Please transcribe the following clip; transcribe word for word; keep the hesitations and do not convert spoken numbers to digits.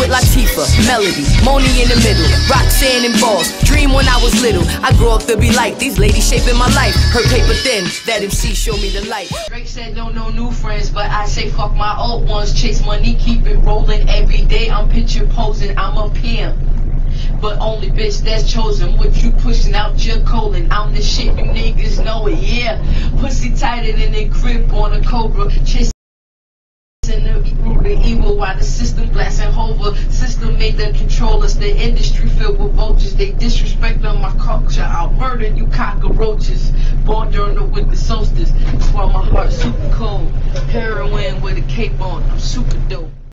with Latifah, Melody, Moni in the middle, Roxanne and Boss. Dream when I was little, I grew up to be like these ladies shaping my life. Her paper thin, that M C showed me the light. Drake said no, no new friends, but I say fuck my old ones. Chase money, keep it rolling every day. I'm picture posing, I'm a P M. But only bitch that's chosen. What you pushing out your colon? I'm the shit, you niggas know it, yeah. Pussy tighter than a grip on a cobra. Chasing the root of evil while the system blasting over. System made them control us. The industry filled with vultures. They disrespect on my culture. I'll murder you cockroaches. Born during the winter solstice. That's why my heart's super cold. Heroin with a cape on. I'm super dope.